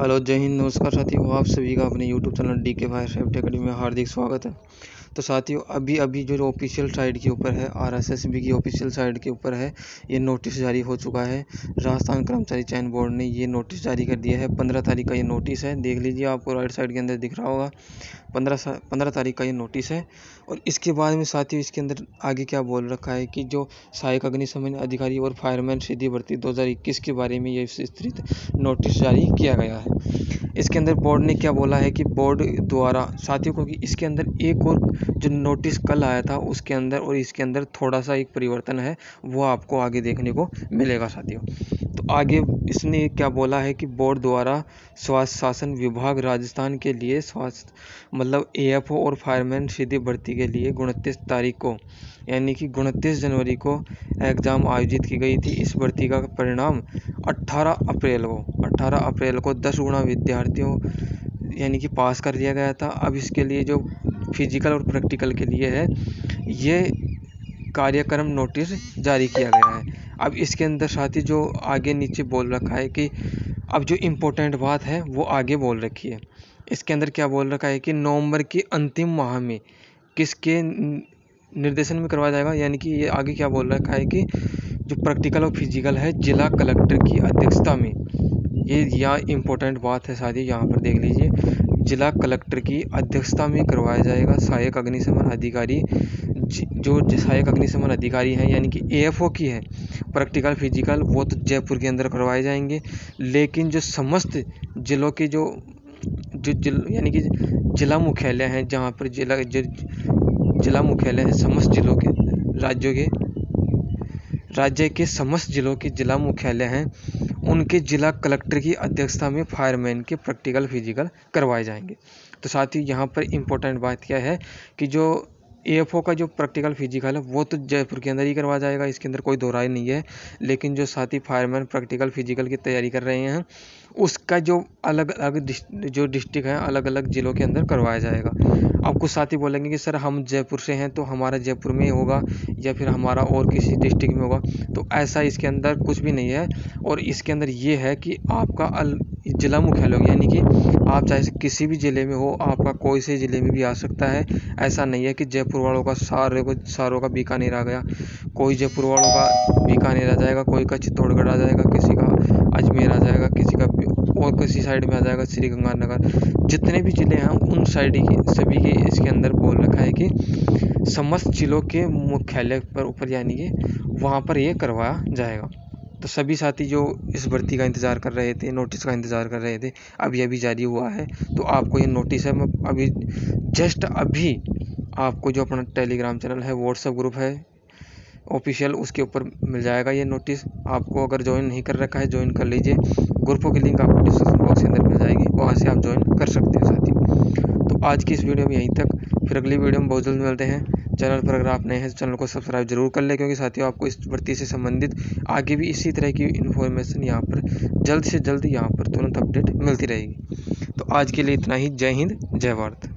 Hello, जय हिंद, नमस्कार साथियों। आप सभी का अपने YouTube channel DK fire safety academy में हार्दिक स्वागत है। तो साथियों, अभी जो ऑफिशियल साइट के ऊपर है, आरएसएसबी की ऑफिशियल साइट के ऊपर है, ये नोटिस जारी हो चुका है। राजस्थान कर्मचारी चयन बोर्ड ने ये नोटिस जारी कर दिया है। 15 तारीख का ये नोटिस है। देख लीजिए, आपको राइट साइड के अंदर दिख रहा होगा। 15 तारीख का ये नोटिस है। और इसके बाद में साथियों, इसके अंदर आगे क्या बोल रखा है कि जो सहायक अग्निशमन अधिकारी और फायरमैन सीधी भर्ती 2021 के बारे में ये विस्तृत नोटिस जारी किया गया है। इसके अंदर बोर्ड ने क्या बोला है कि बोर्ड द्वारा साथियों को कि इसके अंदर एक और जो नोटिस कल आया था उसके अंदर और इसके अंदर थोड़ा सा एक परिवर्तन है, वो आपको आगे देखने को मिलेगा साथियों। तो आगे इसने क्या बोला है कि बोर्ड द्वारा स्वास्थ्य शासन विभाग राजस्थान के लिए स्वास्थ्य मतलब एएफओ और फायरमैन सीधी भर्ती के लिए 29 तारीख को यानी कि 29 जनवरी को एग्ज़ाम आयोजित की गई थी। इस भर्ती का परिणाम 18 अप्रैल को 10 गुना विद्यार्थियों यानी कि पास कर दिया गया था। अब इसके लिए जो फिजिकल और प्रैक्टिकल के लिए है, ये कार्यक्रम नोटिस जारी किया गया है। अब इसके अंदर साथ ही जो आगे नीचे बोल रखा है कि अब जो इम्पोर्टेंट बात है वो आगे बोल रखी है। इसके अंदर क्या बोल रखा है कि नवंबर के अंतिम माह में किसके निर्देशन में करवाया जाएगा, यानी कि ये आगे क्या बोल रखा है कि जो प्रैक्टिकल और फिजिकल है जिला कलेक्टर की अध्यक्षता में, ये यहाँ इम्पोर्टेंट बात है साथी, यहाँ पर देख लीजिए, जिला कलेक्टर की अध्यक्षता में करवाया जाएगा। सहायक अग्निशमन अधिकारी जो सहायक अग्निशमन अधिकारी हैं यानी कि एएफओ की है, प्रैक्टिकल फिजिकल वो तो जयपुर के अंदर करवाए जाएंगे। लेकिन जो समस्त जिलों के जो यानी कि जिला मुख्यालय हैं, जहाँ पर जिला मुख्यालय है समस्त जिलों के राज्य के समस्त जिलों के जिला मुख्यालय हैं, उनके जिला कलेक्टर की अध्यक्षता में फायरमैन के प्रैक्टिकल फिजिकल करवाए जाएंगे। तो साथ ही यहाँ पर इम्पोर्टेंट बात क्या है कि जो एएफओ का जो प्रैक्टिकल फिजिकल है वो तो जयपुर के अंदर ही करवाया जाएगा, इसके अंदर कोई दो राय नहीं है। लेकिन जो साथी फायरमैन प्रैक्टिकल फिजिकल की तैयारी कर रहे हैं, उसका जो अलग अलग जो डिस्ट्रिक्ट है, अलग अलग जिलों के अंदर करवाया जाएगा। अब कुछ साथी बोलेंगे कि सर हम जयपुर से हैं तो हमारा जयपुर में होगा या फिर हमारा और किसी डिस्ट्रिक्ट में होगा, तो ऐसा इसके अंदर कुछ भी नहीं है। और इसके अंदर ये है कि आपका जिला मुख्यालय होगा, यानी कि आप चाहे किसी भी ज़िले में हो, आपका कोई से ज़िले में भी आ सकता है। ऐसा नहीं है कि जयपुर वालों का सारों का बीकानेर आ गया, कोई जयपुर वालों का बीकानेर आ जाएगा, कोई का चित्तौड़गढ़ आ जाएगा, किसी का अजमेर आ जाएगा, किसी का और किसी साइड में आ जाएगा श्रीगंगानगर। जितने भी ज़िले हैं उन साइड की सभी के इसके अंदर बोल रखा है कि समस्त जिलों के मुख्यालय पर ऊपर यानी कि वहाँ पर ये करवाया जाएगा। तो सभी साथी जो इस भर्ती का इंतज़ार कर रहे थे, नोटिस का इंतज़ार कर रहे थे, अभी जारी हुआ है। तो आपको ये नोटिस है, मैं अभी जस्ट अभी आपको जो अपना टेलीग्राम चैनल है, व्हाट्सएप ग्रुप है ऑफिशियल, उसके ऊपर मिल जाएगा ये नोटिस। आपको अगर ज्वाइन नहीं कर रखा है ज्वाइन कर लीजिए। ग्रुपों की लिंक आपको डिस्क्रिप्शन बॉक्स के अंदर मिल जाएगी, वहाँ से आप ज्वाइन कर सकते हैं साथियों। तो आज की इस वीडियो में यहीं तक, फिर अगली वीडियो में बहुत जल्द मिलते हैं। चैनल पर अगर आप नए हैं तो चैनल को सब्सक्राइब जरूर कर लें, क्योंकि साथियों आपको इस भर्ती से संबंधित आगे भी इसी तरह की इन्फॉर्मेशन यहाँ पर जल्द से जल्द यहाँ पर तुरंत अपडेट मिलती रहेगी। तो आज के लिए इतना ही। जय हिंद, जय भारत।